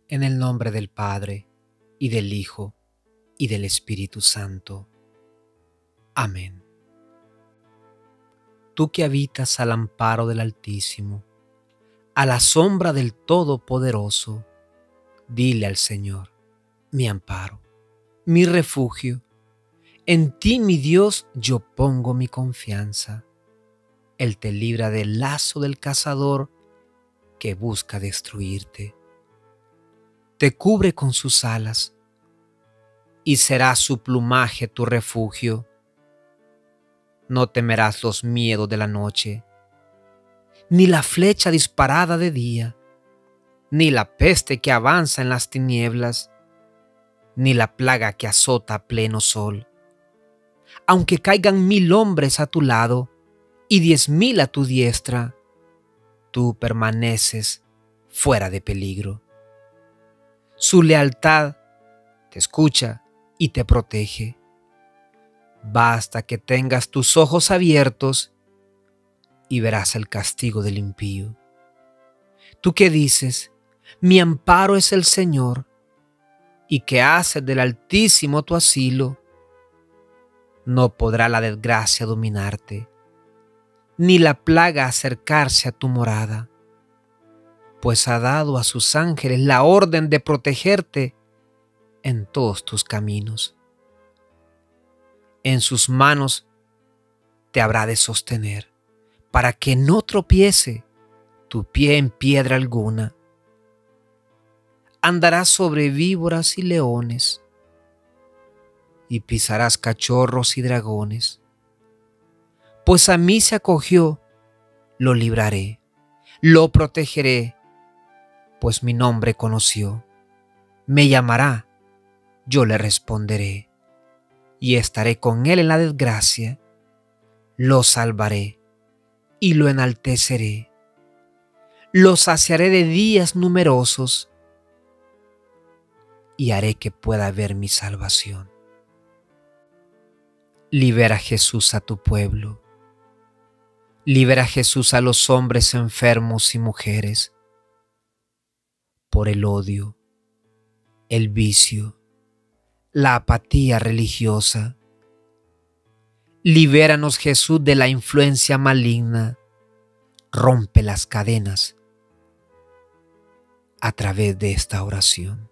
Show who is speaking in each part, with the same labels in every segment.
Speaker 1: En el nombre del Padre, y del Hijo, y del Espíritu Santo. Amén. Tú que habitas al amparo del Altísimo, a la sombra del Todopoderoso, dile al Señor, mi amparo, mi refugio. En ti, mi Dios, yo pongo mi confianza. Él te libra del lazo del cazador que busca destruirte. Te cubre con sus alas y será su plumaje tu refugio. No temerás los miedos de la noche, ni la flecha disparada de día, ni la peste que avanza en las tinieblas, ni la plaga que azota a pleno sol. Aunque caigan 1000 hombres a tu lado y 10.000 a tu diestra, tú permaneces fuera de peligro. Su lealtad te escucha y te protege. Basta que tengas tus ojos abiertos y verás el castigo del impío. Tú que dices, mi amparo es el Señor, y que haces del Altísimo tu asilo, no podrá la desgracia dominarte, ni la plaga acercarse a tu morada, pues ha dado a sus ángeles la orden de protegerte en todos tus caminos. En sus manos te habrá de sostener, para que no tropiece tu pie en piedra alguna. Andarás sobre víboras y leones, y pisarás cachorros y dragones. Pues a mí se acogió, lo libraré, lo protegeré, pues mi nombre conoció. Me llamará, yo le responderé, y estaré con él en la desgracia. Lo salvaré y lo enalteceré. Lo saciaré de días numerosos y haré que pueda ver mi salvación. Libera Jesús a tu pueblo. Libera Jesús a los hombres enfermos y mujeres por el odio, el vicio, la apatía religiosa. Libéranos, Jesús, de la influencia maligna. Rompe las cadenas a través de esta oración.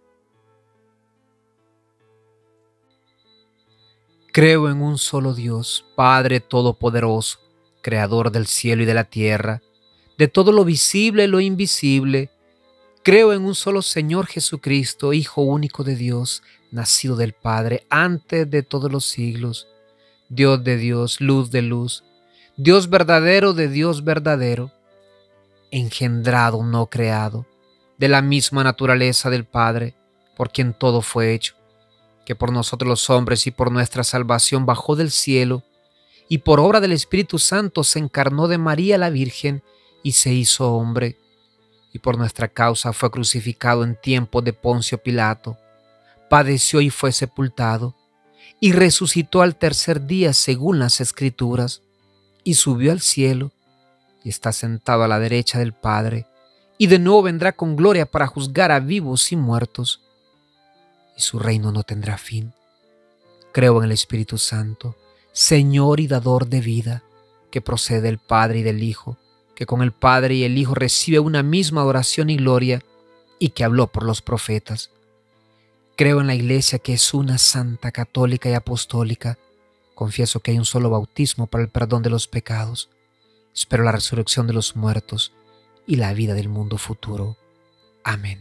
Speaker 1: Creo en un solo Dios, Padre Todopoderoso, Creador del cielo y de la tierra, de todo lo visible y lo invisible. Creo en un solo Señor Jesucristo, Hijo único de Dios, nacido del Padre antes de todos los siglos, Dios de Dios, luz de luz, Dios verdadero de Dios verdadero, engendrado, no creado, de la misma naturaleza del Padre, por quien todo fue hecho, que por nosotros los hombres y por nuestra salvación bajó del cielo, y por obra del Espíritu Santo se encarnó de María la Virgen y se hizo hombre, y por nuestra causa fue crucificado en tiempo de Poncio Pilato, padeció y fue sepultado, y resucitó al tercer día según las Escrituras, y subió al cielo, y está sentado a la derecha del Padre, y de nuevo vendrá con gloria para juzgar a vivos y muertos, y su reino no tendrá fin. Creo en el Espíritu Santo, Señor y dador de vida, que procede del Padre y del Hijo, que con el Padre y el Hijo recibe una misma adoración y gloria, y que habló por los profetas. Creo en la Iglesia, que es una, santa, católica y apostólica. Confieso que hay un solo bautismo para el perdón de los pecados. Espero la resurrección de los muertos y la vida del mundo futuro. Amén.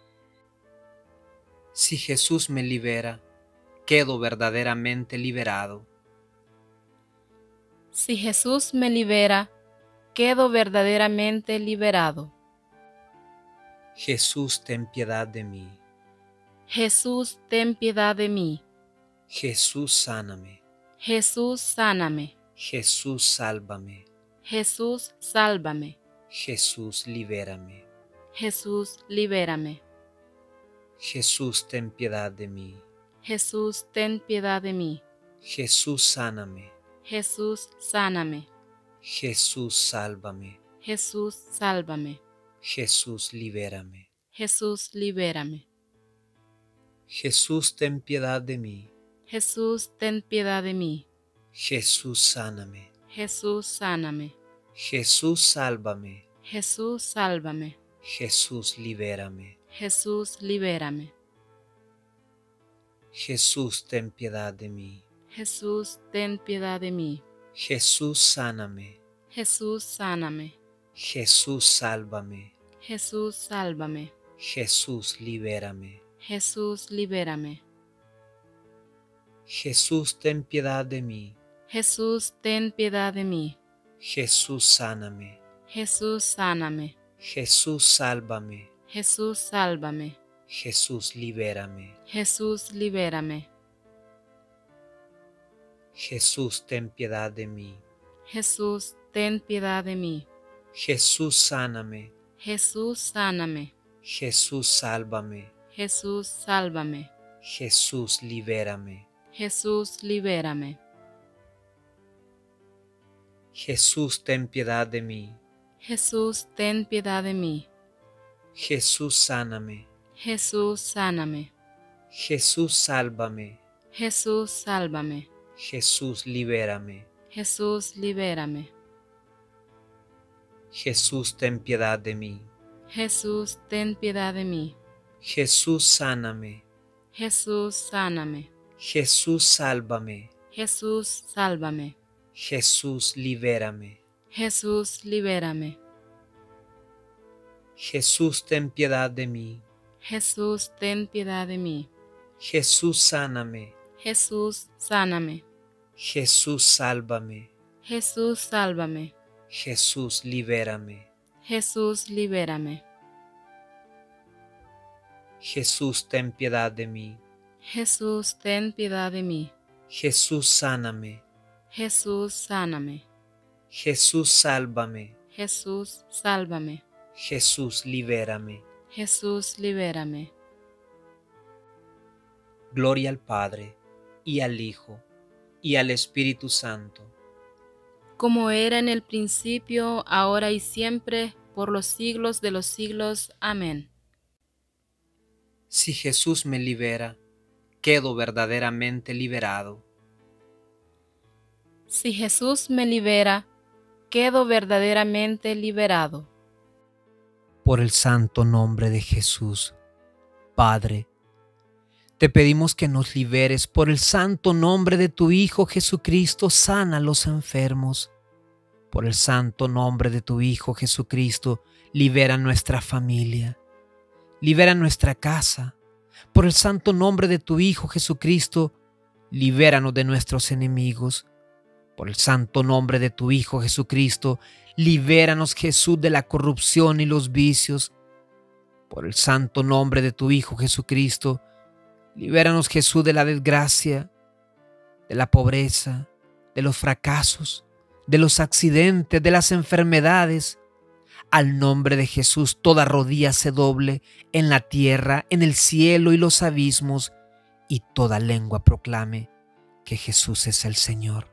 Speaker 1: Si Jesús me libera, quedo verdaderamente liberado.
Speaker 2: Si Jesús me libera, quedo verdaderamente liberado.
Speaker 1: Jesús, ten piedad de mí.
Speaker 2: Jesús, ten piedad de mí.
Speaker 1: Jesús, sáname.
Speaker 2: Jesús, sáname.
Speaker 1: Jesús, sálvame.
Speaker 2: Jesús, sálvame.
Speaker 1: Jesús, libérame.
Speaker 2: Jesús, libérame.
Speaker 1: Jesús, ten piedad de mí.
Speaker 2: Jesús, ten piedad de mí.
Speaker 1: Jesús, sáname.
Speaker 2: Jesús, sáname.
Speaker 1: Jesús, sálvame.
Speaker 2: Jesús, sálvame.
Speaker 1: Jesús, libérame.
Speaker 2: Jesús, libérame.
Speaker 1: Jesús, ten piedad de mí.
Speaker 2: Jesús, ten piedad de mí.
Speaker 1: Jesús, sáname.
Speaker 2: Jesús, sáname.
Speaker 1: Jesús, sálvame.
Speaker 2: Jesús, sálvame.
Speaker 1: Jesús, libérame.
Speaker 2: Jesús, libérame.
Speaker 1: Jesús, ten piedad de mí.
Speaker 2: Jesús, ten piedad de mí.
Speaker 1: Jesús, sáname.
Speaker 2: Jesús, sáname.
Speaker 1: Jesús, sálvame.
Speaker 2: Jesús, sálvame.
Speaker 1: Jesús, libérame.
Speaker 2: Jesús, libérame.
Speaker 1: Jesús, ten piedad de mí.
Speaker 2: Jesús, ten piedad de mí.
Speaker 1: Jesús, sáname.
Speaker 2: Jesús, sáname.
Speaker 1: Jesús, sálvame.
Speaker 2: Jesús, sálvame.
Speaker 1: Jesús, libérame.
Speaker 2: Jesús, libérame.
Speaker 1: Jesús, ten piedad de mí.
Speaker 2: Jesús, ten piedad de mí.
Speaker 1: Jesús, sáname.
Speaker 2: Jesús, sáname.
Speaker 1: Jesús, sálvame.
Speaker 2: Jesús, sálvame.
Speaker 1: Jesús, libérame.
Speaker 2: Jesús, libérame.
Speaker 1: Jesús, ten piedad de mí.
Speaker 2: Jesús, ten piedad de mí.
Speaker 1: Jesús, sáname.
Speaker 2: Jesús, sáname.
Speaker 1: Jesús, sálvame.
Speaker 2: Jesús, sálvame.
Speaker 1: Jesús, libérame.
Speaker 2: Jesús, libérame.
Speaker 1: Jesús, ten piedad de mí.
Speaker 2: Jesús, ten piedad de mí.
Speaker 1: Jesús, sáname.
Speaker 2: Jesús, sáname.
Speaker 1: Jesús, sálvame.
Speaker 2: Jesús, sálvame.
Speaker 1: Jesús, libérame.
Speaker 2: Jesús, libérame.
Speaker 1: Jesús, ten piedad de mí.
Speaker 2: Jesús, ten piedad de mí.
Speaker 1: Jesús, sáname.
Speaker 2: Jesús, sáname.
Speaker 1: Jesús, sálvame.
Speaker 2: Jesús, sálvame.
Speaker 1: Jesús, libérame.
Speaker 2: Jesús, libérame.
Speaker 1: Jesús, ten piedad de mí.
Speaker 2: Jesús, ten piedad de mí.
Speaker 1: Jesús, sáname.
Speaker 2: Jesús, sáname.
Speaker 1: Jesús, sálvame.
Speaker 2: Jesús, sálvame.
Speaker 1: Jesús, libérame.
Speaker 2: Jesús, libérame.
Speaker 1: Gloria al Padre, y al Hijo, y al Espíritu Santo.
Speaker 2: Como era en el principio, ahora y siempre, por los siglos de los siglos. Amén.
Speaker 1: Si Jesús me libera, quedo verdaderamente liberado.
Speaker 2: Si Jesús me libera, quedo verdaderamente liberado.
Speaker 1: Por el santo nombre de Jesús, Padre, te pedimos que nos liberes. Por el santo nombre de tu Hijo Jesucristo, sana a los enfermos. Por el santo nombre de tu Hijo Jesucristo, libera nuestra familia, libera nuestra casa. Por el santo nombre de tu Hijo Jesucristo, libéranos de nuestros enemigos. Por el santo nombre de tu Hijo Jesucristo, libéranos, Jesús, de la corrupción y los vicios. Por el santo nombre de tu Hijo Jesucristo, libéranos, Jesús, de la desgracia, de la pobreza, de los fracasos, de los accidentes, de las enfermedades. Al nombre de Jesús, toda rodilla se doble en la tierra, en el cielo y los abismos, y toda lengua proclame que Jesús es el Señor.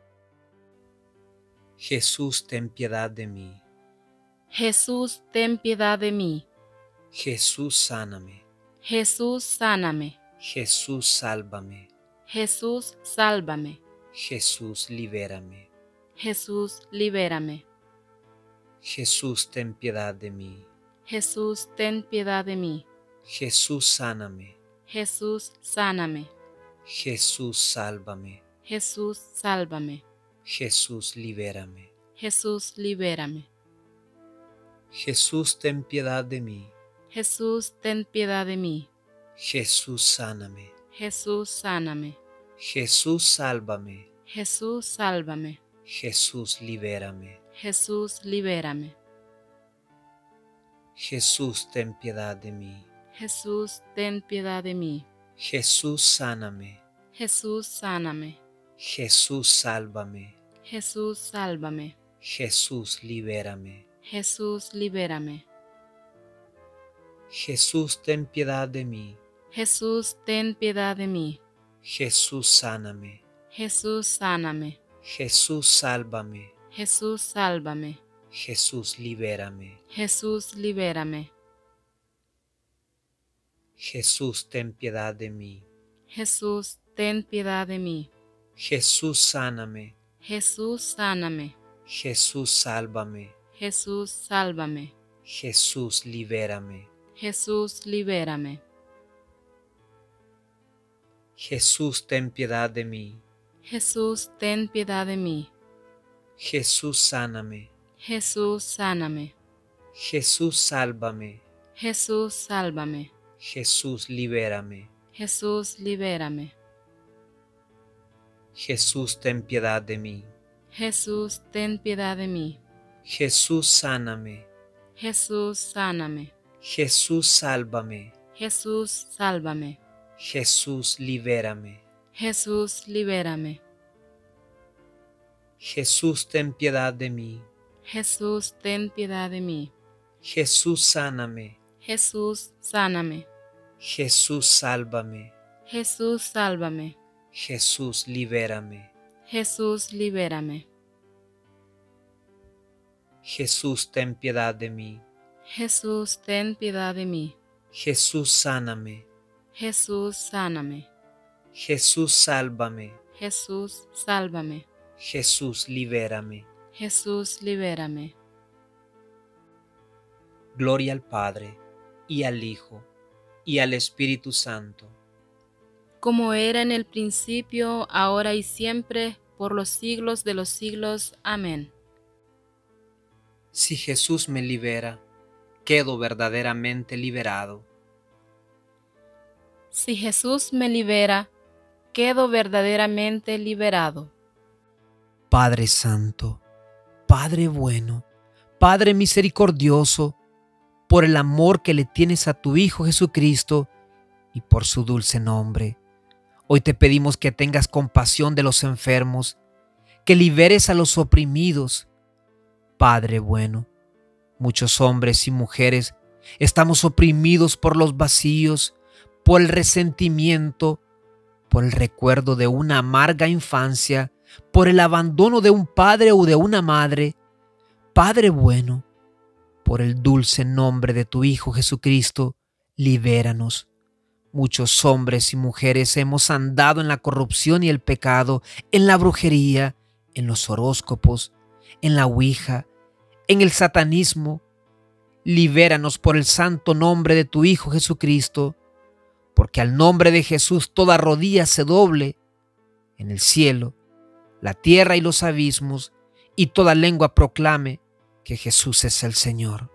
Speaker 1: Jesús, ten piedad de mí.
Speaker 2: Jesús, ten piedad de mí.
Speaker 1: Jesús, sáname.
Speaker 2: Jesús, sáname.
Speaker 1: Jesús, sálvame.
Speaker 2: Jesús, sálvame.
Speaker 1: Jesús, libérame.
Speaker 2: Jesús, libérame.
Speaker 1: Jesús, ten piedad de mí.
Speaker 2: Jesús, ten piedad de mí.
Speaker 1: Jesús, sáname.
Speaker 2: Jesús, sáname.
Speaker 1: Jesús, sálvame.
Speaker 2: Jesús, sálvame.
Speaker 1: Jesús, libérame.
Speaker 2: Jesús, libérame.
Speaker 1: Jesús, ten piedad de mí.
Speaker 2: Jesús, ten piedad de mí.
Speaker 1: Jesús, sáname.
Speaker 2: Jesús, sáname.
Speaker 1: Jesús, sálvame.
Speaker 2: Jesús, sálvame.
Speaker 1: Jesús, libérame.
Speaker 2: Jesús, libérame.
Speaker 1: Jesús, ten piedad de mí.
Speaker 2: Jesús, ten piedad de mí.
Speaker 1: Jesús, sáname.
Speaker 2: Jesús, sáname.
Speaker 1: Jesús, sálvame.
Speaker 2: Jesús, sálvame.
Speaker 1: Jesús, libérame.
Speaker 2: Jesús, libérame.
Speaker 1: Jesús, ten piedad de mí.
Speaker 2: Jesús, ten piedad de mí.
Speaker 1: Jesús, sáname.
Speaker 2: Jesús, sáname.
Speaker 1: Jesús, sálvame.
Speaker 2: Jesús, sálvame.
Speaker 1: Jesús, libérame.
Speaker 2: Jesús, libérame.
Speaker 1: Jesús, ten piedad de mí.
Speaker 2: Jesús, ten piedad de mí.
Speaker 1: Jesús, sáname.
Speaker 2: Jesús, sáname.
Speaker 1: Jesús, sálvame.
Speaker 2: Jesús, sálvame.
Speaker 1: Jesús, libérame.
Speaker 2: Jesús, libérame.
Speaker 1: Jesús, ten piedad de mí.
Speaker 2: Jesús, ten piedad de mí.
Speaker 1: Jesús, sáname.
Speaker 2: Jesús, sáname.
Speaker 1: Jesús, sálvame.
Speaker 2: Jesús, sálvame.
Speaker 1: Jesús, libérame.
Speaker 2: Jesús, libérame.
Speaker 1: Jesús, ten piedad de mí.
Speaker 2: Jesús, ten piedad de mí.
Speaker 1: Jesús, sáname.
Speaker 2: Jesús, sáname.
Speaker 1: Jesús, sálvame.
Speaker 2: Jesús, sálvame.
Speaker 1: Jesús, libérame.
Speaker 2: Jesús, libérame.
Speaker 1: Jesús, ten piedad de mí.
Speaker 2: Jesús, ten piedad de mí.
Speaker 1: Jesús, sáname.
Speaker 2: Jesús, sáname.
Speaker 1: Jesús, sálvame.
Speaker 2: Jesús, sálvame.
Speaker 1: Jesús, libérame.
Speaker 2: Jesús, libérame.
Speaker 1: Jesús, ten piedad de mí.
Speaker 2: Jesús, ten piedad de mí.
Speaker 1: Jesús, sáname.
Speaker 2: Jesús, sáname.
Speaker 1: Jesús, sálvame.
Speaker 2: Jesús, sálvame.
Speaker 1: Jesús, libérame.
Speaker 2: Jesús, libérame.
Speaker 1: Gloria al Padre, y al Hijo, y al Espíritu Santo.
Speaker 2: Como era en el principio, ahora y siempre, por los siglos de los siglos. Amén.
Speaker 1: Si Jesús me libera, quedo verdaderamente liberado.
Speaker 2: Si Jesús me libera, quedo verdaderamente liberado.
Speaker 1: Padre Santo, Padre bueno, Padre misericordioso, por el amor que le tienes a tu Hijo Jesucristo y por su dulce nombre, hoy te pedimos que tengas compasión de los enfermos, que liberes a los oprimidos. Padre bueno, muchos hombres y mujeres estamos oprimidos por los vacíos, por el resentimiento, por el recuerdo de una amarga infancia, por el abandono de un padre o de una madre. Padre bueno, por el dulce nombre de tu Hijo Jesucristo, libéranos. Muchos hombres y mujeres hemos andado en la corrupción y el pecado, en la brujería, en los horóscopos, en la ouija, en el satanismo. Libéranos por el santo nombre de tu Hijo Jesucristo, porque al nombre de Jesús toda rodilla se doble, en el cielo, la tierra y los abismos, y toda lengua proclame que Jesús es el Señor.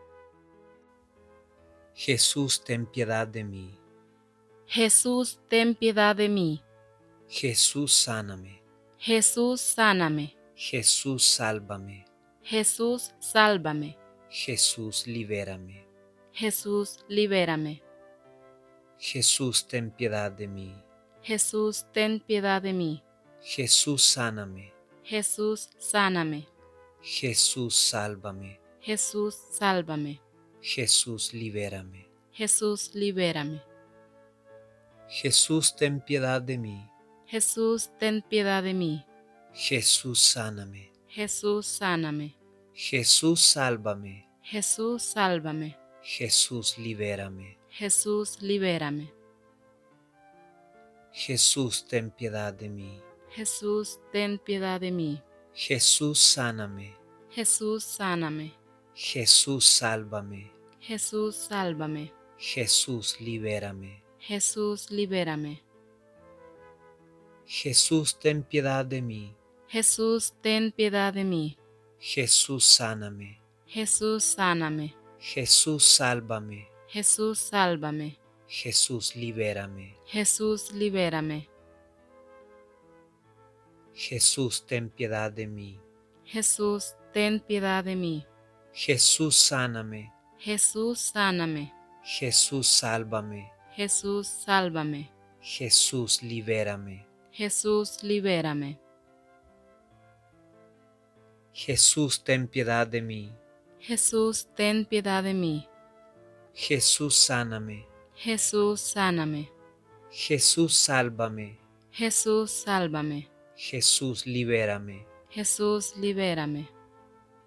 Speaker 1: Jesús, ten piedad de mí.
Speaker 2: Jesús, ten piedad de mí.
Speaker 1: Jesús, sáname.
Speaker 2: Jesús, sáname.
Speaker 1: Jesús, sálvame.
Speaker 2: Jesús, sálvame.
Speaker 1: Jesús, libérame.
Speaker 2: Jesús, libérame.
Speaker 1: Jesús, ten piedad de mí.
Speaker 2: Jesús, ten piedad de mí.
Speaker 1: Jesús, sáname.
Speaker 2: Jesús, sáname.
Speaker 1: Jesús, sálvame.
Speaker 2: Jesús, sálvame.
Speaker 1: Jesús, libérame.
Speaker 2: Jesús, libérame.
Speaker 1: Jesús, ten piedad de mí.
Speaker 2: Jesús, ten piedad de mí.
Speaker 1: Jesús, sáname.
Speaker 2: Jesús, sáname.
Speaker 1: Jesús, sálvame.
Speaker 2: Jesús, sálvame.
Speaker 1: Jesús, libérame.
Speaker 2: Jesús, libérame.
Speaker 1: Jesús, ten piedad de mí.
Speaker 2: Jesús, ten piedad de mí.
Speaker 1: Jesús, sáname.
Speaker 2: Jesús, sáname.
Speaker 1: Jesús, sálvame.
Speaker 2: Jesús, sálvame.
Speaker 1: Jesús, libérame.
Speaker 2: Jesús, libérame.
Speaker 1: Jesús, ten piedad de mí.
Speaker 2: Jesús, ten piedad de mí.
Speaker 1: Jesús, sáname.
Speaker 2: Jesús, sáname.
Speaker 1: Jesús, sálvame.
Speaker 2: Jesús, sálvame.
Speaker 1: Jesús, libérame.
Speaker 2: Jesús, libérame.
Speaker 1: Jesús, ten piedad de mí.
Speaker 2: Jesús, ten piedad de mí.
Speaker 1: Jesús, sáname.
Speaker 2: Jesús, sáname.
Speaker 1: Jesús, sálvame.
Speaker 2: Jesús, sálvame.
Speaker 1: Jesús, libérame.
Speaker 2: Jesús, libérame.
Speaker 1: Jesús, ten piedad de mí.
Speaker 2: Jesús, ten piedad de mí.
Speaker 1: Jesús, sáname.
Speaker 2: Jesús, sáname.
Speaker 1: Jesús, sálvame.
Speaker 2: Jesús, sálvame.
Speaker 1: Jesús, libérame.
Speaker 2: Jesús, libérame.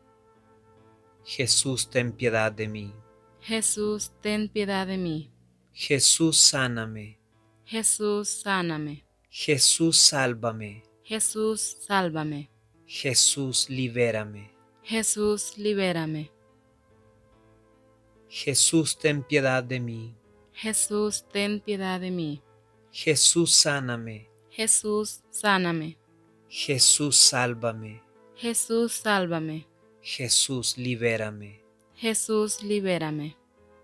Speaker 1: Jesús, ten piedad de mí.
Speaker 2: Jesús, ten piedad de mí.
Speaker 1: Jesús, sáname.
Speaker 2: Jesús, sáname.
Speaker 1: Jesús, sálvame.
Speaker 2: Jesús, sálvame.
Speaker 1: Jesús, libérame.
Speaker 2: Jesús, libérame.
Speaker 1: Jesús, ten piedad de mí.
Speaker 2: Jesús, ten piedad de mí.
Speaker 1: Jesús, sáname.
Speaker 2: Jesús, sáname.
Speaker 1: Jesús, sálvame.
Speaker 2: Jesús, sálvame.
Speaker 1: Jesús, libérame.
Speaker 2: Jesús, libérame.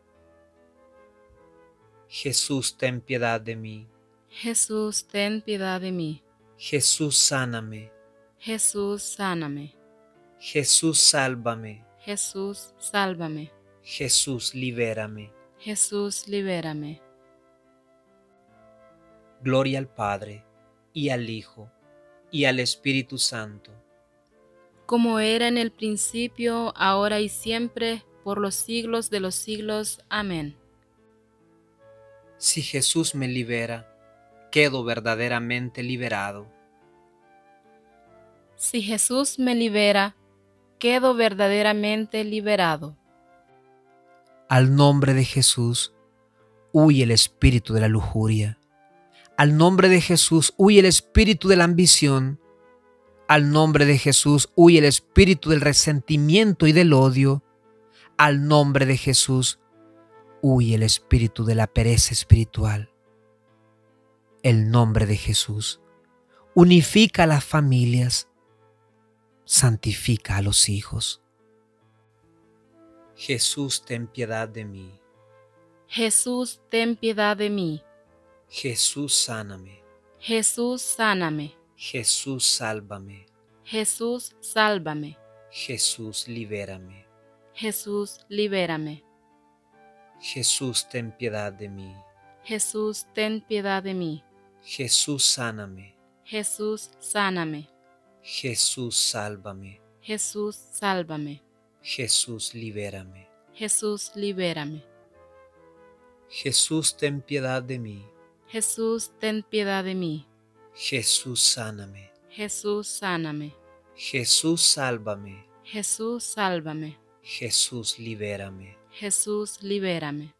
Speaker 1: Jesús, ten piedad de mí.
Speaker 2: Jesús, ten piedad de mí.
Speaker 1: Jesús, sáname.
Speaker 2: Jesús, sáname.
Speaker 1: Jesús, sálvame.
Speaker 2: Jesús, sálvame.
Speaker 1: Jesús, libérame.
Speaker 2: Jesús, libérame.
Speaker 1: Gloria al Padre, y al Hijo, y al Espíritu Santo.
Speaker 2: Como era en el principio, ahora y siempre, por los siglos de los siglos. Amén.
Speaker 1: Si Jesús me libera, quedo verdaderamente liberado.
Speaker 2: Si Jesús me libera, quedo verdaderamente liberado.
Speaker 1: Al nombre de Jesús, huye el espíritu de la lujuria. Al nombre de Jesús, huye el espíritu de la ambición. Al nombre de Jesús, huye el espíritu del resentimiento y del odio. Al nombre de Jesús, huye el espíritu de la pereza espiritual. El nombre de Jesús unifica a las familias, santifica a los hijos. Jesús, ten piedad de mí.
Speaker 2: Jesús, ten piedad de mí.
Speaker 1: Jesús, sáname.
Speaker 2: Jesús, sáname.
Speaker 1: Jesús, sálvame.
Speaker 2: Jesús, sálvame.
Speaker 1: Jesús, libérame.
Speaker 2: Jesús, libérame.
Speaker 1: Jesús, ten piedad de mí.
Speaker 2: Jesús, ten piedad de mí.
Speaker 1: Jesús, sáname.
Speaker 2: Jesús, sáname.
Speaker 1: Jesús, sálvame.
Speaker 2: Jesús, sálvame.
Speaker 1: Jesús, libérame.
Speaker 2: Jesús, libérame.
Speaker 1: Jesús, ten piedad de mí.
Speaker 2: Jesús, ten piedad de mí.
Speaker 1: Jesús, sáname.
Speaker 2: Jesús, sáname.
Speaker 1: Jesús, sálvame.
Speaker 2: Jesús, sálvame.
Speaker 1: Jesús, libérame.
Speaker 2: Jesús, libérame.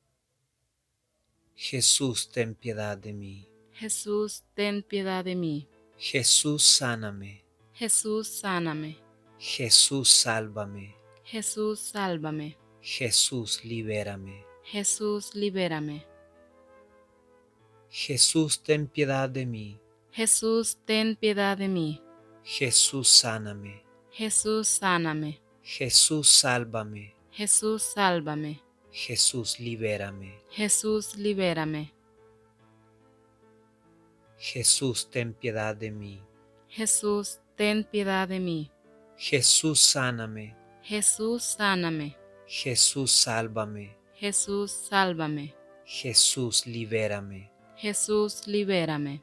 Speaker 1: Jesús, ten piedad de mí.
Speaker 2: Jesús, ten piedad de mí.
Speaker 1: Jesús, sáname.
Speaker 2: Jesús, sáname.
Speaker 1: Jesús, sálvame.
Speaker 2: Jesús, sálvame.
Speaker 1: Jesús, libérame.
Speaker 2: Jesús, libérame.
Speaker 1: Jesús, ten piedad de mí.
Speaker 2: Jesús, ten piedad de mí.
Speaker 1: Jesús, sáname.
Speaker 2: Jesús, sáname.
Speaker 1: Jesús, sálvame.
Speaker 2: Jesús, sálvame.
Speaker 1: Jesús, libérame.
Speaker 2: Jesús, libérame.
Speaker 1: Jesús, ten piedad de mí.
Speaker 2: Jesús, ten piedad de mí.
Speaker 1: Jesús, sáname.
Speaker 2: Jesús, sáname.
Speaker 1: Jesús, sálvame.
Speaker 2: Jesús, sálvame.
Speaker 1: Jesús, libérame.
Speaker 2: Jesús, libérame.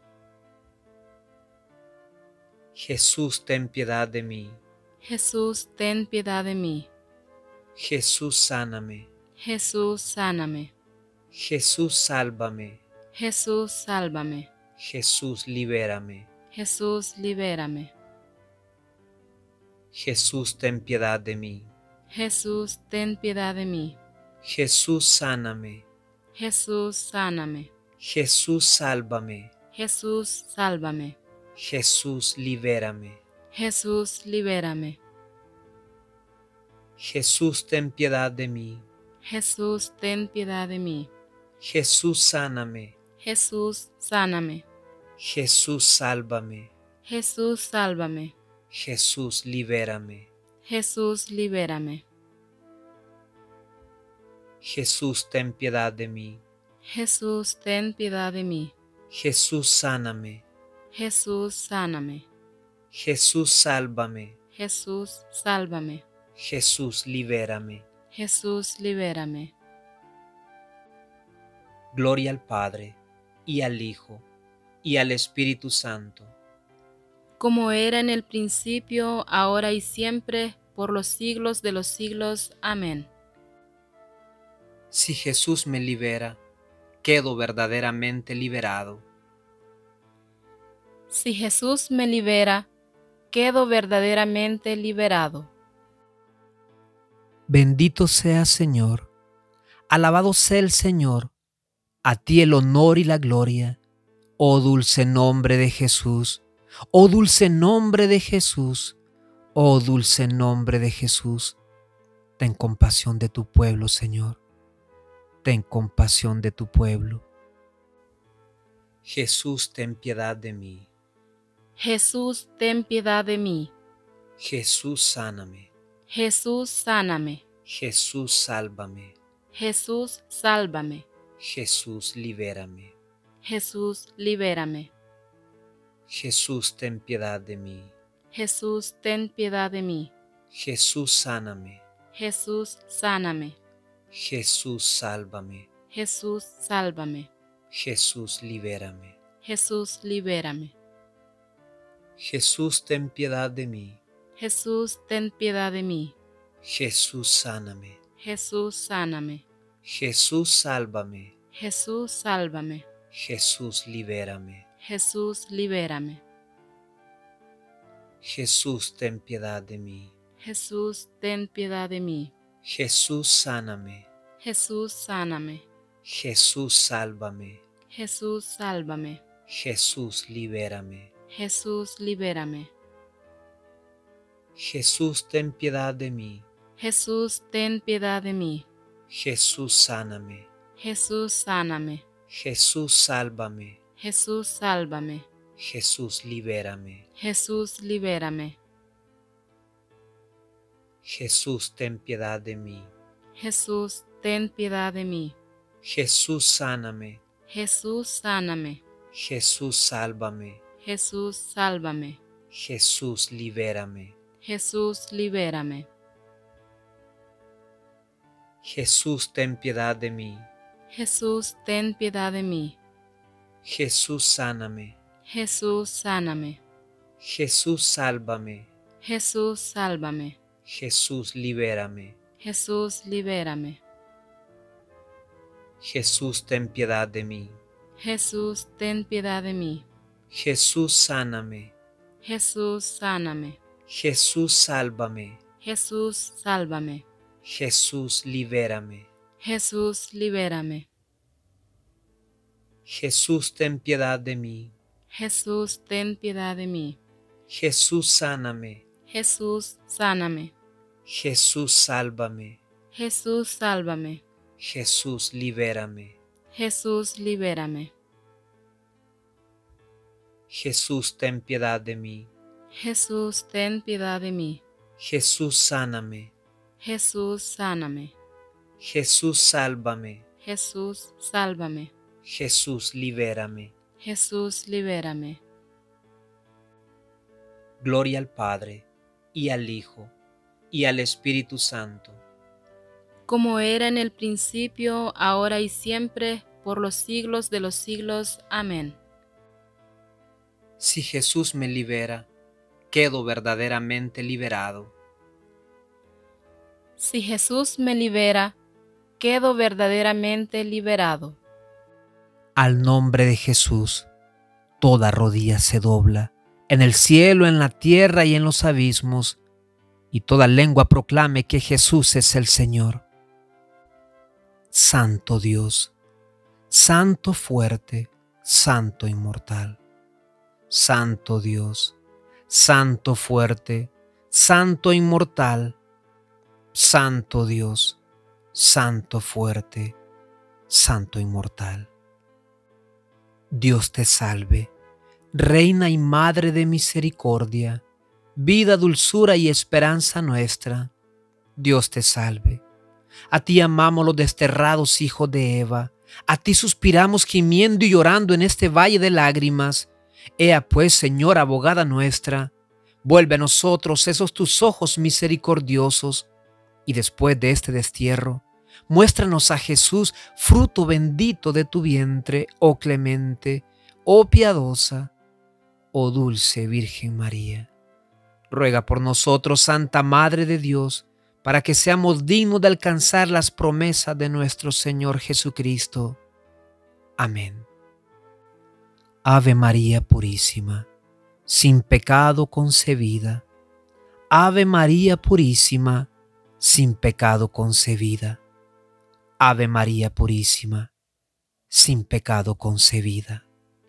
Speaker 1: Jesús, ten piedad de mí.
Speaker 2: Jesús, ten piedad de mí.
Speaker 1: Jesús, sáname.
Speaker 2: Jesús, sáname.
Speaker 1: Jesús, sálvame.
Speaker 2: Jesús, sálvame.
Speaker 1: Jesús, libérame.
Speaker 2: Jesús, libérame.
Speaker 1: Jesús, ten piedad de mí.
Speaker 2: Jesús, ten piedad de mí.
Speaker 1: Jesús, sáname.
Speaker 2: Jesús, sáname.
Speaker 1: Jesús, sálvame.
Speaker 2: Jesús, sálvame.
Speaker 1: Jesús, libérame.
Speaker 2: Jesús, libérame.
Speaker 1: Jesús, ten piedad de mí.
Speaker 2: Jesús, ten piedad de mí.
Speaker 1: Jesús, sáname.
Speaker 2: Jesús, sáname.
Speaker 1: Jesús, sálvame.
Speaker 2: Jesús, sálvame.
Speaker 1: Jesús, libérame.
Speaker 2: Jesús, libérame.
Speaker 1: Jesús, ten piedad de mí.
Speaker 2: Jesús, ten piedad de mí.
Speaker 1: Jesús, sáname.
Speaker 2: Jesús, sáname.
Speaker 1: Jesús, sálvame.
Speaker 2: Jesús, sálvame.
Speaker 1: Jesús, libérame.
Speaker 2: Jesús, libérame.
Speaker 1: Gloria al Padre, y al Hijo, y al Espíritu Santo.
Speaker 2: Como era en el principio, ahora y siempre, por los siglos de los siglos. Amén.
Speaker 1: Si Jesús me libera, quedo verdaderamente liberado.
Speaker 2: Si Jesús me libera, quedo verdaderamente liberado.
Speaker 1: Bendito sea Señor, alabado sea el Señor, A ti el honor y la gloria, oh dulce nombre de Jesús, oh dulce nombre de Jesús, oh dulce nombre de Jesús. Ten compasión de tu pueblo, Señor. Ten compasión de tu pueblo. Jesús, ten piedad de mí.
Speaker 2: Jesús, ten piedad de mí.
Speaker 1: Jesús, sáname.
Speaker 2: Jesús, sáname.
Speaker 1: Jesús, sálvame.
Speaker 2: Jesús, sálvame.
Speaker 1: Jesús, libérame.
Speaker 2: Jesús, libérame.
Speaker 1: Jesús, ten piedad de mí.
Speaker 2: Jesús, ten piedad de mí.
Speaker 1: Jesús, sáname.
Speaker 2: Jesús, sáname.
Speaker 1: Jesús, sálvame.
Speaker 2: Jesús, sálvame.
Speaker 1: Jesús, libérame.
Speaker 2: Jesús, libérame.
Speaker 1: Jesús, ten piedad de mí.
Speaker 2: Jesús, ten piedad de mí.
Speaker 1: Jesús, sáname.
Speaker 2: Jesús, sáname.
Speaker 1: Jesús, sálvame.
Speaker 2: Jesús, sálvame.
Speaker 1: Jesús, libérame.
Speaker 2: Jesús, libérame.
Speaker 1: Jesús, ten piedad de mí.
Speaker 2: Jesús, ten piedad de mí.
Speaker 1: Jesús, sáname.
Speaker 2: Jesús, sáname.
Speaker 1: Jesús, sálvame.
Speaker 2: Jesús, sálvame.
Speaker 1: Jesús, libérame.
Speaker 2: Jesús, libérame.
Speaker 1: Jesús, ten piedad de mí.
Speaker 2: Jesús, ten piedad de mí.
Speaker 1: Jesús, sáname.
Speaker 2: Jesús, sáname.
Speaker 1: Jesús, sálvame.
Speaker 2: Jesús, sálvame.
Speaker 1: Jesús, libérame.
Speaker 2: Jesús, libérame.
Speaker 1: Jesús, ten piedad de mí.
Speaker 2: Jesús, ten piedad de mí.
Speaker 1: Jesús, sáname.
Speaker 2: Jesús, sáname.
Speaker 1: Jesús, sálvame.
Speaker 2: Jesús, sálvame.
Speaker 1: Jesús, libérame.
Speaker 2: Jesús, libérame.
Speaker 1: Jesús, ten piedad de mí.
Speaker 2: Jesús, ten piedad de mí.
Speaker 1: Jesús, sáname.
Speaker 2: Jesús, sáname.
Speaker 1: Jesús, sálvame.
Speaker 2: Jesús, sálvame.
Speaker 1: Jesús, libérame.
Speaker 2: Jesús, libérame.
Speaker 1: Jesús, ten piedad de mí.
Speaker 2: Jesús, ten piedad de mí.
Speaker 1: Jesús, sáname.
Speaker 2: Jesús, sáname.
Speaker 1: Jesús, sálvame.
Speaker 2: Jesús, sálvame.
Speaker 1: Jesús, libérame.
Speaker 2: Jesús, libérame.
Speaker 1: Jesús, ten piedad de mí.
Speaker 2: Jesús, ten piedad de mí.
Speaker 1: Jesús, sáname.
Speaker 2: Jesús, sáname.
Speaker 1: Jesús, sálvame.
Speaker 2: Jesús, sálvame.
Speaker 1: Jesús, libérame.
Speaker 2: Jesús, libérame.
Speaker 1: Jesús, ten piedad de mí.
Speaker 2: Jesús, ten piedad de mí.
Speaker 1: Jesús, sáname.
Speaker 2: Jesús, sáname.
Speaker 1: Jesús, sálvame.
Speaker 2: Jesús, sálvame.
Speaker 1: Jesús, libérame.
Speaker 2: Jesús, libérame.
Speaker 1: Gloria al Padre, y al Hijo, y al Espíritu Santo.
Speaker 2: Como era en el principio, ahora y siempre, por los siglos de los siglos. Amén.
Speaker 1: Si Jesús me libera, quedo verdaderamente liberado.
Speaker 2: Si Jesús me libera, quedo verdaderamente liberado.
Speaker 1: Al nombre de Jesús, toda rodilla se dobla, en el cielo, en la tierra y en los abismos, y toda lengua proclame que Jesús es el Señor. Santo Dios, Santo fuerte, Santo inmortal. Santo Dios, Santo fuerte, Santo inmortal. Santo Dios, Santo fuerte, Santo inmortal. Dios te salve, Reina y Madre de misericordia, vida, dulzura y esperanza nuestra. Dios te salve. A ti amamos los desterrados hijos de Eva, a ti suspiramos gimiendo y llorando en este valle de lágrimas. Ea pues, Señora abogada nuestra, vuelve a nosotros esos tus ojos misericordiosos, y después de este destierro, muéstranos a Jesús, fruto bendito de tu vientre, oh clemente, oh piadosa, oh dulce Virgen María. Ruega por nosotros, Santa Madre de Dios, para que seamos dignos de alcanzar las promesas de nuestro Señor Jesucristo. Amén. Ave María Purísima, sin pecado concebida. Ave María Purísima, sin pecado concebida. Ave María Purísima, sin pecado concebida.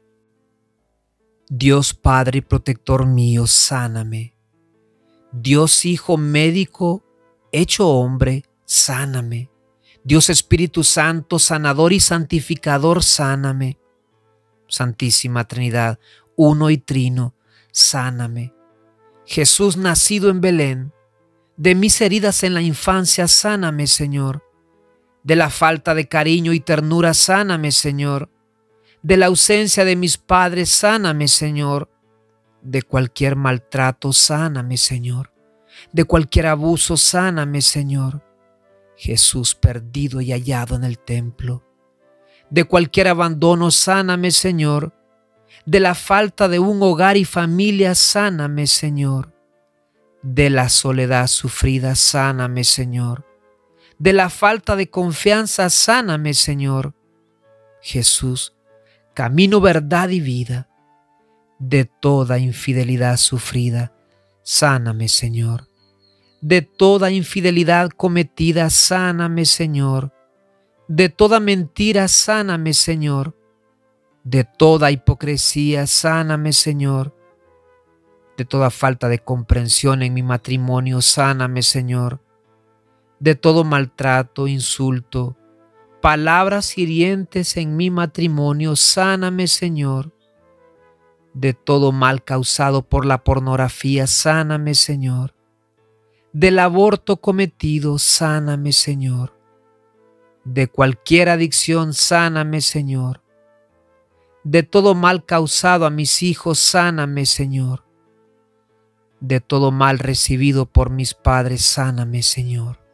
Speaker 1: Dios Padre y protector mío, sáname. Dios Hijo médico, hecho hombre, sáname. Dios Espíritu Santo, sanador y santificador, sáname. Santísima Trinidad, uno y trino, sáname. Jesús nacido en Belén, de mis heridas en la infancia, sáname, Señor. De la falta de cariño y ternura, sáname, Señor. De la ausencia de mis padres, sáname, Señor. De cualquier maltrato, sáname, Señor. De cualquier abuso, sáname, Señor. Jesús perdido y hallado en el templo. De cualquier abandono, sáname, Señor. De la falta de un hogar y familia, sáname, Señor. De la soledad sufrida, sáname, Señor. De la falta de confianza, sáname, Señor. Jesús, camino, verdad y vida. De toda infidelidad sufrida, sáname, Señor. De toda infidelidad cometida, sáname, Señor. De toda mentira, sáname, Señor. De toda hipocresía, sáname, Señor. De toda falta de comprensión en mi matrimonio, sáname, Señor. De todo maltrato, insulto, palabras hirientes en mi matrimonio, sáname, Señor. De todo mal causado por la pornografía, sáname, Señor. Del aborto cometido, sáname, Señor. De cualquier adicción, sáname, Señor. De todo mal causado a mis hijos, sáname, Señor. De todo mal recibido por mis padres, sáname, Señor.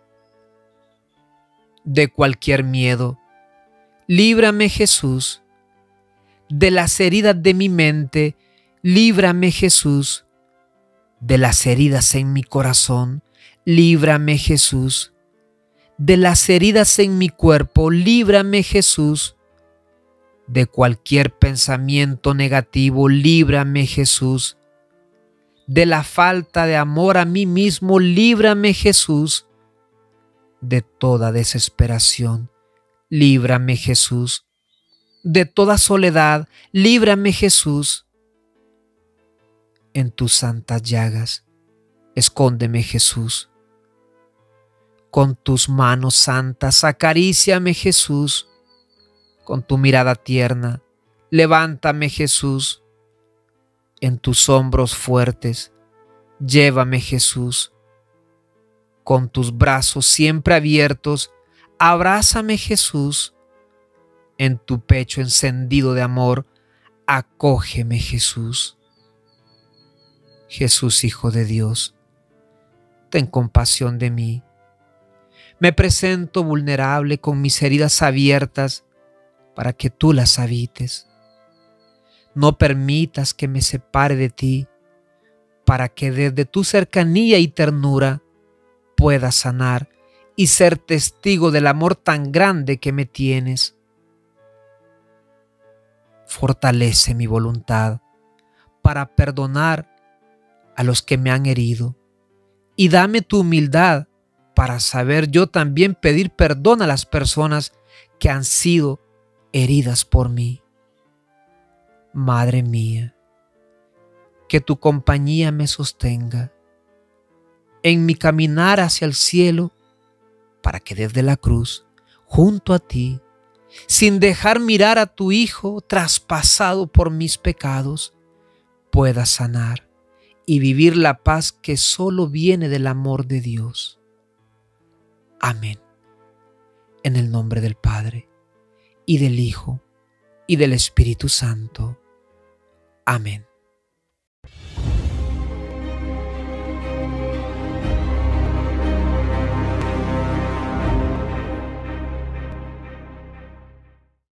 Speaker 1: De cualquier miedo, líbrame, Jesús. De las heridas de mi mente, líbrame, Jesús. De las heridas en mi corazón, líbrame, Jesús. De las heridas en mi cuerpo, líbrame, Jesús. De cualquier pensamiento negativo, líbrame, Jesús. De la falta de amor a mí mismo, líbrame, Jesús. De toda desesperación, líbrame, Jesús. De toda soledad, líbrame, Jesús. En tus santas llagas, escóndeme, Jesús. Con tus manos santas, acaríciame, Jesús. Con tu mirada tierna, levántame, Jesús. En tus hombros fuertes, llévame, Jesús. Con tus brazos siempre abiertos, abrázame, Jesús. En tu pecho encendido de amor, acógeme, Jesús. Jesús, Hijo de Dios, ten compasión de mí. Me presento vulnerable con mis heridas abiertas para que tú las habites. No permitas que me separe de ti, para que desde tu cercanía y ternura pueda sanar y ser testigo del amor tan grande que me tienes. Fortalece mi voluntad para perdonar a los que me han herido y dame tu humildad para saber yo también pedir perdón a las personas que han sido heridas por mí. Madre mía, que tu compañía me sostenga en mi caminar hacia el cielo, para que desde la cruz, junto a ti, sin dejar mirar a tu Hijo traspasado por mis pecados, pueda sanar y vivir la paz que solo viene del amor de Dios. Amén. En el nombre del Padre, y del Hijo, y del Espíritu Santo. Amén.